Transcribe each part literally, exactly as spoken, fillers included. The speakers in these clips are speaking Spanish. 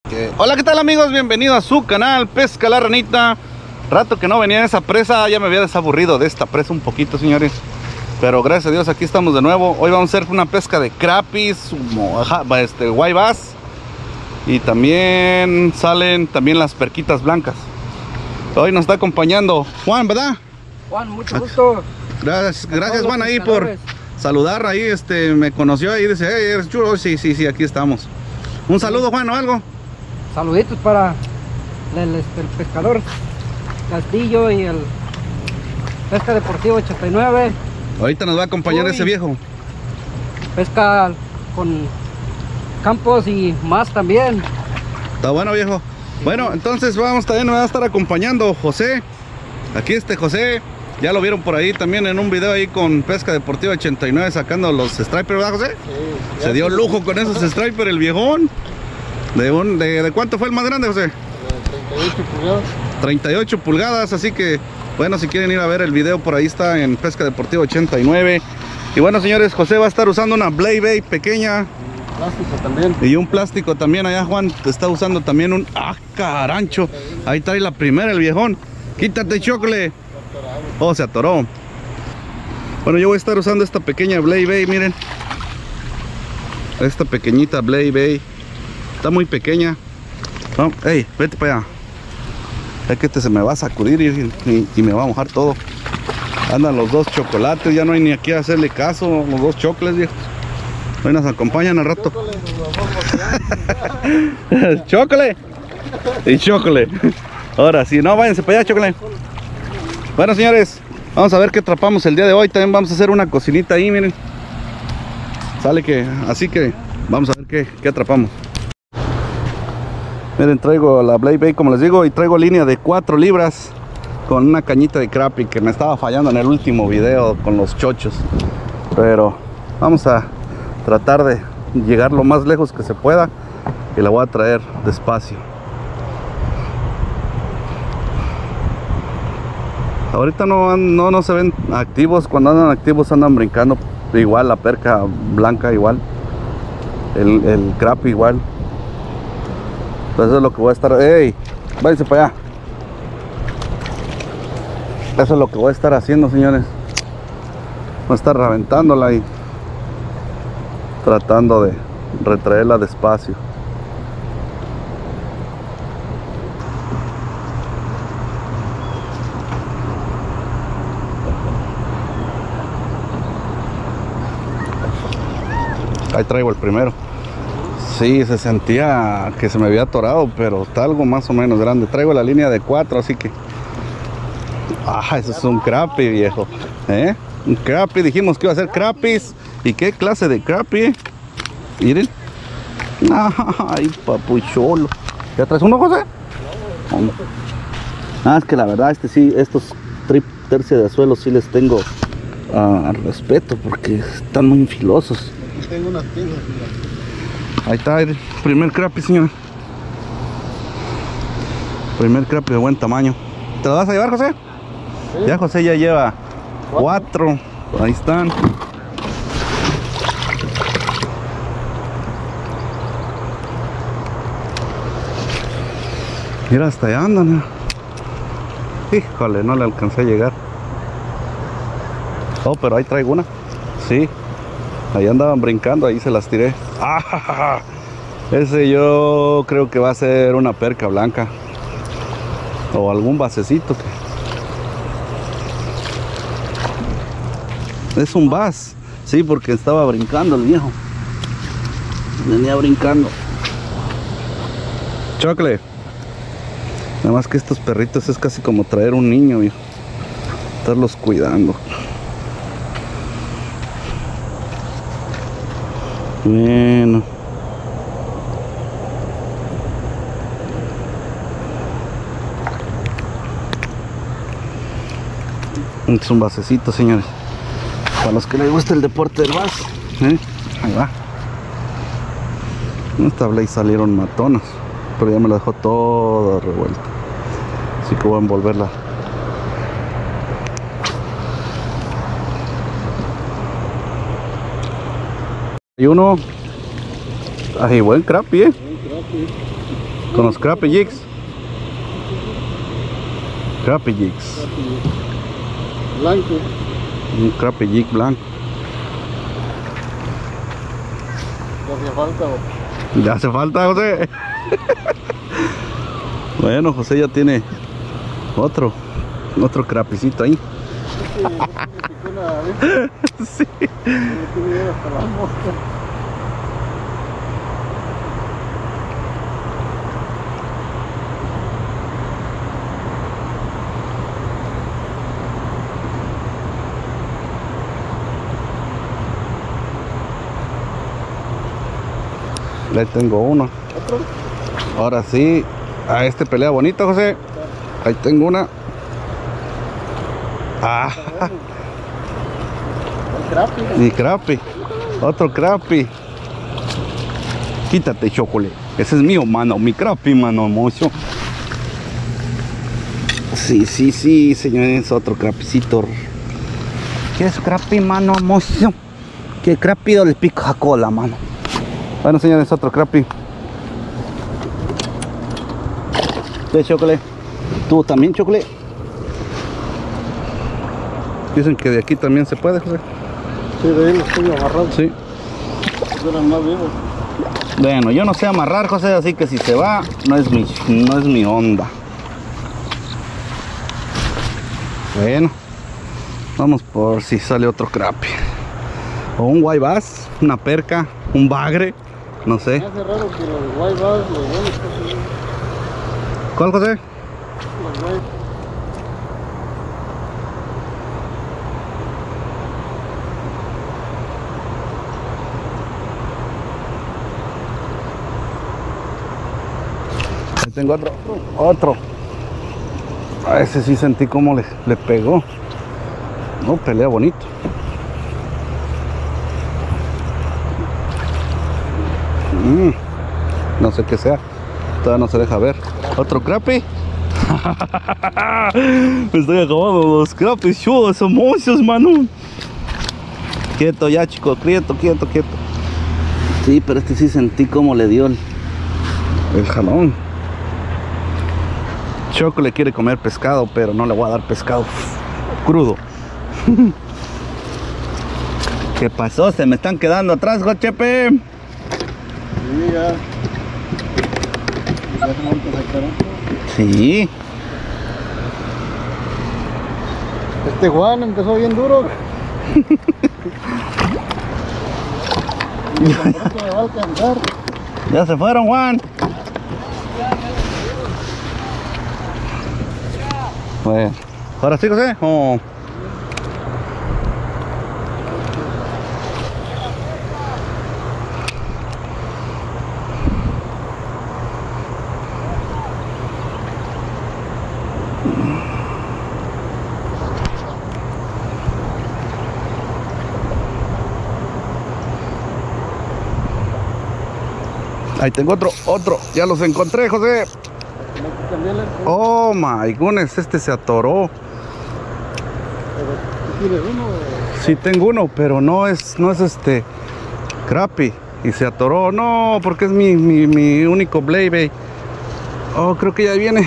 Eh, hola, ¿qué tal amigos? Bienvenidos a su canal Pesca la Ranita. Rato que no venía en esa presa, ya me había desaburrido de esta presa un poquito, señores. Pero gracias a Dios aquí estamos de nuevo. Hoy vamos a hacer una pesca de crappies, este, white bass. Y también salen también las perquitas blancas. Hoy nos está acompañando Juan, ¿verdad? Juan, mucho gusto. Gracias, gracias Juan ahí por saludar. Ahí este me conoció ahí, dice, hey, eres chulo. Sí, sí, sí, aquí estamos. Un saludo, Juan, o algo. Saluditos para el, este, el pescador Castillo y el Pesca Deportiva ochenta y nueve. Ahorita nos va a acompañar Uy. ese viejo. Pesca con Campos y más también. Está bueno, viejo. Bueno, entonces vamos, también me va a estar acompañando José. Aquí este José, ya lo vieron por ahí también en un video ahí con Pesca Deportiva ochenta y nueve sacando los stripers, ¿verdad, José? Sí. Se dio lujo con esos stripers el viejón. ¿De, un, de, ¿De cuánto fue el más grande, José? treinta y ocho pulgadas. treinta y ocho pulgadas, así que bueno, si quieren ir a ver el video, por ahí está en Pesca Deportiva ochenta y nueve. Y bueno, señores, José va a estar usando una Blade Bait pequeña. Plástico también. Y un plástico también. Allá Juan está usando también un... ¡Ah, carancho! Ahí trae la primera el viejón. Quítate, chocle. Oh, se atoró. Bueno, yo voy a estar usando esta pequeña Blade Bait, miren. Esta pequeñita Blade Bait. Está muy pequeña. Oh, ey, vete para allá. Es que este se me va a sacudir y, y, y me va a mojar todo. Andan los dos chocolates, ya no hay ni aquí a hacerle caso. Los dos chocles, viejos. Hoy nos acompañan al rato. Chocolate y chocolate. Ahora sí, no, váyanse para allá, chocolate. Bueno, señores, vamos a ver qué atrapamos el día de hoy. También vamos a hacer una cocinita ahí, miren. Sale que, así que vamos a ver qué, qué atrapamos. Miren, traigo la Blade Bait, como les digo, y traigo línea de cuatro libras con una cañita de crappie que me estaba fallando en el último video con los chochos. Pero vamos a tratar de llegar lo más lejos que se pueda y la voy a traer despacio. Ahorita no, no, no se ven activos. Cuando andan activos andan brincando igual, la perca blanca igual, el, el crappie igual. Entonces eso es lo que voy a estar... ¡Ey! Váyanse para allá. Eso es lo que voy a estar haciendo, señores. Voy a estar reventándola y tratando de retraerla despacio. Ahí traigo el primero. Sí, se sentía que se me había atorado, pero está algo más o menos grande. Traigo la línea de cuatro, así que... Ah, eso es un crappie, viejo. ¿Eh? Un crappie, dijimos que iba a ser crappies. ¿Y qué clase de crappie? Miren. Ay, papucholo. ¿Ya traes uno, José? No. Ah, es que la verdad, este sí, estos trip tercia de suelo sí les tengo uh, respeto porque están muy filosos. Tengo unas pinzas, mira. Ahí está el primer crappie, señor. Primer crappie de buen tamaño. ¿Te lo vas a llevar, José? Sí. Ya José ya lleva cuatro. Ahí están. Mira, hasta allá andan. Híjole, no le alcancé a llegar. Oh, pero ahí traigo una. Sí. Ahí andaban brincando, ahí se las tiré. ¡Ah! Ese yo creo que va a ser una perca blanca. O algún basecito. Que... Es un bass. Sí, porque estaba brincando el viejo. Venía brincando. Chocolate. Nada más que estos perritos es casi como traer un niño, viejo. Estarlos cuidando. Bueno. Es un basecito, señores. Para los que les gusta el deporte del bass, ¿eh? Ahí va. Esta Blade salieron matonas, pero ya me la dejó toda revuelta. Así que voy a envolverla. Y uno... Ay, buen crappie, ¿eh? Buen crappie. Con los crappie jigs. Crappie jigs. Blanco. Un crappie jig blanco. ¿Te hacía falta o? ¿Le hace falta, José? Bueno, José ya tiene otro, otro crapicito ahí. Sí, me picó una vez. Sí. Me tuve que ir hasta la mosca. Le tengo uno. ¿Otro? Ahora sí, a este pelea bonito, José. Ahí tengo una. Ah, El crappie. mi crappie. Otro crappie. Quítate, chocolate. Ese es mío, mano. Mi crappie, mano, mozo. Sí, sí, sí, señores. Otro crapicito. ¿Qué es crappie, mano, mozo? Que crappie le pico a cola, mano. Bueno, señores, otro crappie. ¿Qué, chocolate? ¿Tú también, chocolate? Dicen que de aquí también se puede, José. Sí, de ahí los tengo amarrados. Sí. Eran más vivos. Bueno, yo no sé amarrar, José, así que si se va, no es mi, no es mi onda. Bueno, vamos por si sale otro crappie. O un white bass, una perca, un bagre, no sé. Me hace raro que los white bass, los buenos casi no. ¿Cuál, José? Los white. Ahí tengo otro, otro. A ese sí sentí como le, le pegó. No, pelea bonito. Mm, no sé qué sea. Todavía no se deja ver. ¿Otro crappie? Me estoy acabando los crappies, chulos, son monstruos, mano. Quieto ya, chico, quieto, quieto, quieto. Sí, pero este sí sentí como le dio el, el jalón. Choco le quiere comer pescado, pero no le voy a dar pescado crudo. ¿Qué pasó? Se me están quedando atrás, Jochepe. Sí, ya. Ya se monta a sacar otro. Sí. Este Juan empezó bien duro. Y tan pronto me va a alcanzar. Ya se fueron, Juan. Bueno, ahora sí, José. Oh. Ahí tengo otro, otro. Ya los encontré, José. Oh my goodness, este se atoró. Pero, ¿tú tienes uno? Sí tengo uno, pero no es, no es este crappie. Y se atoró. No, porque es mi, mi, mi único blaybait. Oh, creo que ya viene.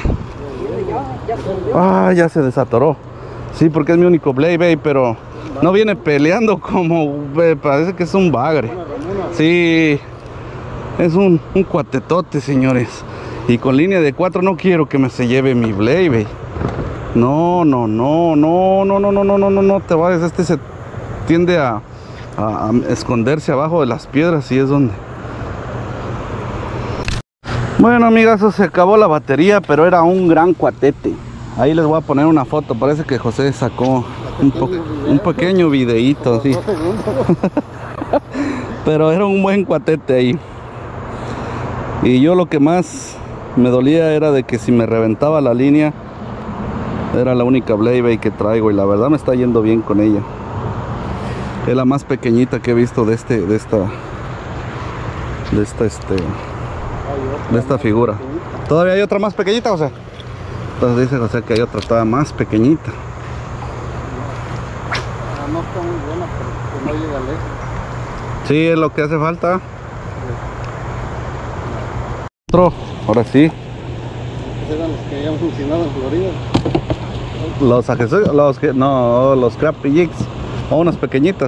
Ah, ya se desatoró. Sí, porque es mi único blaybait, pero no viene peleando como eh, parece que es un bagre. Sí, es un, un cuatetote, señores. Y con línea de cuatro no quiero que me se lleve mi blaybait. No, no, no, no, no, no, no, no, no, no, no te vayas. Este se tiende a, a, a esconderse abajo de las piedras y es donde. Bueno, amigazos, se acabó la batería, pero era un gran cuatete. Ahí les voy a poner una foto. Parece que José sacó un, po un pequeño videíto, sí. Pero era un buen cuatete ahí. Y yo lo que más me dolía era de que si me reventaba la línea, era la única blaybait que traigo y la verdad me está yendo bien con ella. Es la más pequeñita que he visto de este, de esta, de esta, este, de esta figura. ¿Todavía hay otra más pequeñita, José? Entonces dice José que hay otra todavía más pequeñita. No está muy buena, pero no llega lejos. Sí, es lo que hace falta. Otro, ahora sí. Esos eran los que habíamos enseñado en Florida. Los accesorios, los que, no, los crappy jigs, o unas pequeñitas.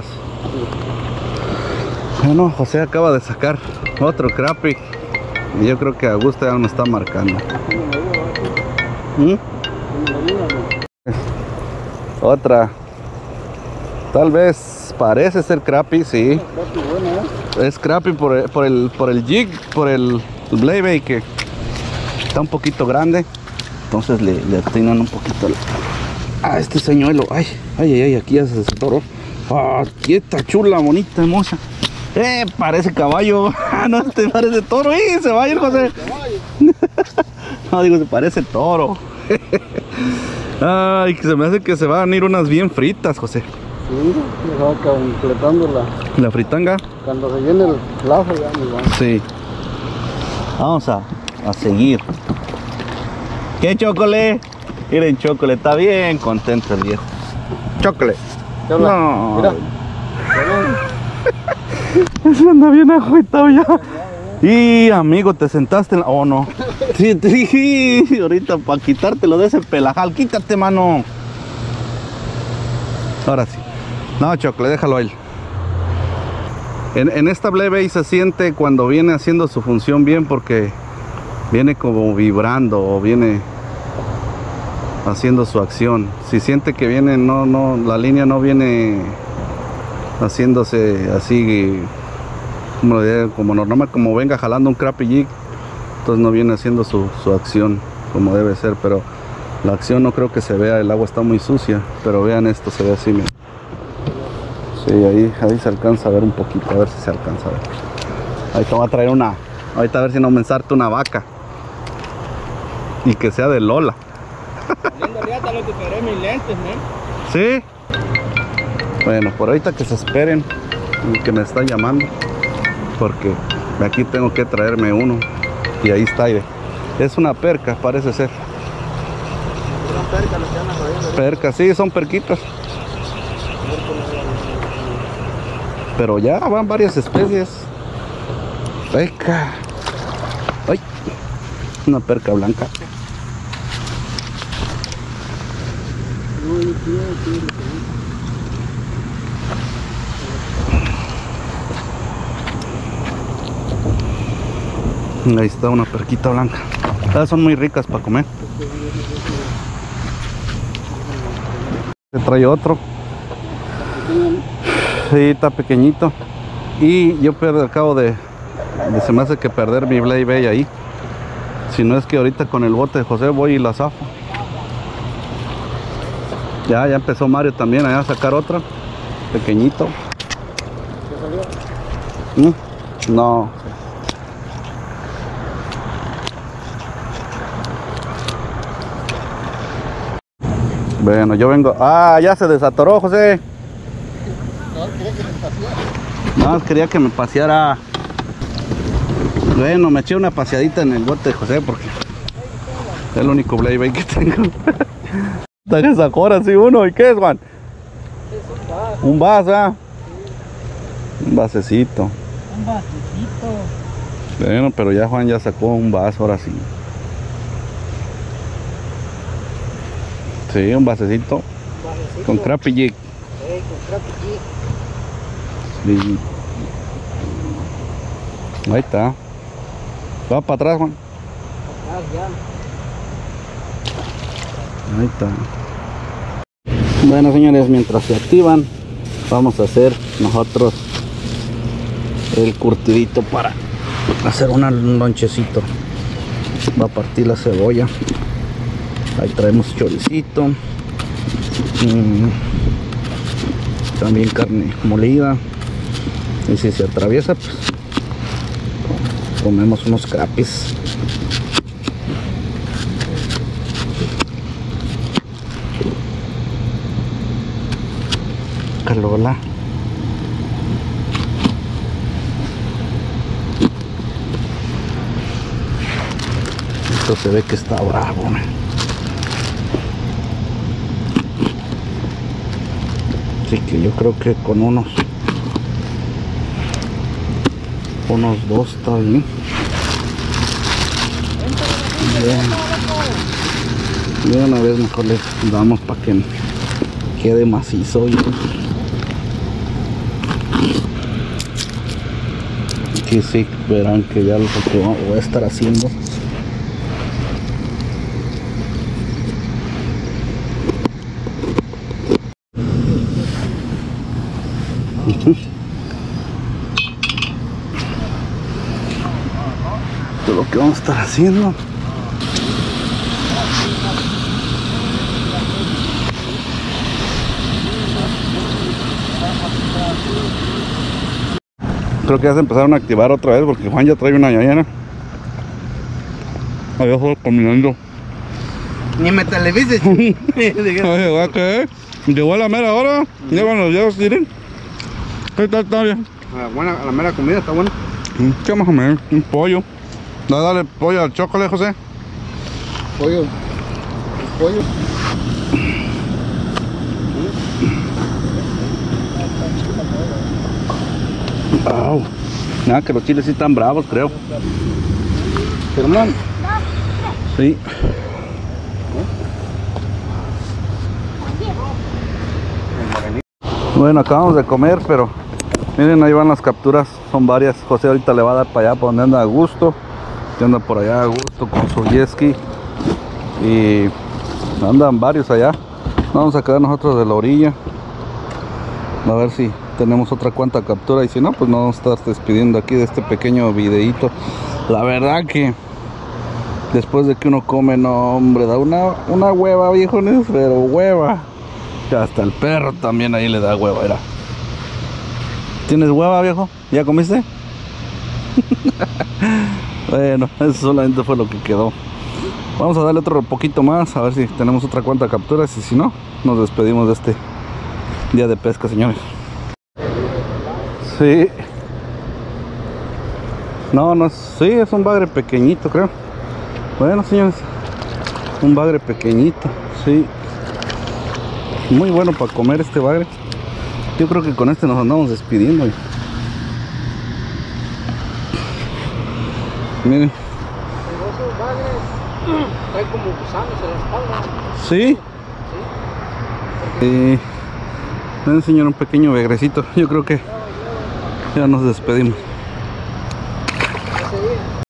Bueno, José acaba de sacar otro crappy. Y yo creo que Augusto ya me está marcando. ¿Mm? Otra. Tal vez parece ser crappy, sí. Es crappy por el, por el, por el jig, por el blade bait que está un poquito grande. Entonces le, le atinan un poquito a este señuelo. Ay, ay, ay, ay, aquí ya se desatoró. Ah, aquí está chula, bonita, hermosa. Eh, parece caballo. No, este parece toro. ¡Y se va a ir, José! No, digo, se parece toro. Ay, que se me hace que se van a ir unas bien fritas, José. Sí, se va completando la... ¿La fritanga? Cuando se llene el plazo ya nos vamos. Sí. Vamos a, a seguir. ¿Qué, Chocole? Miren, Chocole, está bien contento el viejo. Chocole. ¿Qué habla? No. Mira. Ese anda bien agüitado ya. Y amigo, te sentaste en la... Oh, no. Sí, sí, ahorita para quitártelo de ese pelajal. Quítate, mano. Ahora sí. No, Chocle, déjalo ahí. En, en esta blade bait se siente cuando viene haciendo su función bien, porque viene como vibrando o viene haciendo su acción. Si siente que viene, no, no, la línea no viene haciéndose así como, como normal, como venga jalando un crappy jig, entonces no viene haciendo su, su acción como debe ser. Pero la acción no creo que se vea, el agua está muy sucia, pero vean esto, se ve así, miren. Sí, ahí, ahí se alcanza a ver un poquito, a ver si se alcanza a ver. Ahí te voy a traer una, ahorita a ver si no me ensarto una vaca y que sea de Lola. mis lentes, ¿no? ¿Sí? Bueno, por ahorita que se esperen, que me está llamando, porque aquí tengo que traerme uno. Y ahí está, aire. Es una perca, parece ser. Son percas las que andan jodiendo. Perca, sí, son perquitas. Pero ya van varias especies. Perca. Ay, una perca blanca. Ahí está una perquita blanca. Estas son muy ricas para comer. Se trae otro. Sí, está pequeñito. Y yo pierdo, acabo de, de se me hace que perder mi blade bait ahí. Si no es que ahorita con el bote de José voy y la zafo. Ya, ya empezó Mario también allá a sacar otra. Pequeñito. ¿Mm? No. Bueno, yo vengo. Ah, ya se desatoró, José. No, quería que me paseara. Bueno, me eché una paseadita en el bote de José porque es el único blade bait que tengo. Está que sacó ahora sí uno. ¿Y qué es, Juan? Es Un un vaso. vaso, ¿ah? Un vasecito. Un vasecito. Bueno, pero ya Juan ya sacó un vaso, ahora sí. Sí, un vasecito. Vasecito. Con crappy jig. Eh, con crappy jig. Sí. Ahí está. Va para atrás, Juan. Atrás ya. Ahí está. Bueno, señores, mientras se activan, vamos a hacer nosotros el curtidito para hacer una, un lonchecito. Va a partir la cebolla. Ahí traemos choricito. Mm, también carne molida. Y si se atraviesa, pues comemos unos crapis. Calola. Esto se ve que está bravo, man. Así que yo creo que con unos unos dos está bien. De una vez mejor le damos para que quede macizo. Y aquí sí verán que ya lo que voy a estar haciendo. Esto es lo que vamos a estar haciendo. Creo que ya se empezaron a activar otra vez porque Juan ya trae una ñañana. Ahí abajo caminando. Ni me televises. Oye, ¿va qué? Llegó a la mera hora. Llevan los dedos, miren. ¿Qué tal está bien? Ah, buena, la mera comida está buena. ¿Qué más o menos? Un pollo. Dale, dale pollo al chocolate, José. Pollo. Pollo. Wow. Nada, que los chiles sí están bravos, creo. Germán. Sí. Bueno, acabamos de comer, pero miren, ahí van las capturas, son varias. José ahorita le va a dar para allá, para donde anda a gusto. Que anda por allá a gusto con su jet ski. Y andan varios allá. Vamos a quedar nosotros de la orilla. A ver si tenemos otra cuanta captura. Y si no, pues nos vamos a estar despidiendo aquí de este pequeño videito. La verdad que después de que uno come, no hombre, da una, una hueva, viejones, pero hueva. Hasta el perro también ahí le da hueva, era. ¿Tienes hueva, viejo? ¿Ya comiste? Bueno, eso solamente fue lo que quedó. Vamos a darle otro poquito más, a ver si tenemos otra cuanta capturas. Y si no, nos despedimos de este día de pesca, señores. Sí. No, no, sí, es un bagre pequeñito, creo. Bueno, señores, un bagre pequeñito, sí. Muy bueno para comer este bagre. Yo creo que con este nos andamos despidiendo. Miren. Esos bagres traen como gusanos en la espalda. Sí. Sí. Me enseñaron un pequeño bagrecito. Yo creo que ya nos despedimos.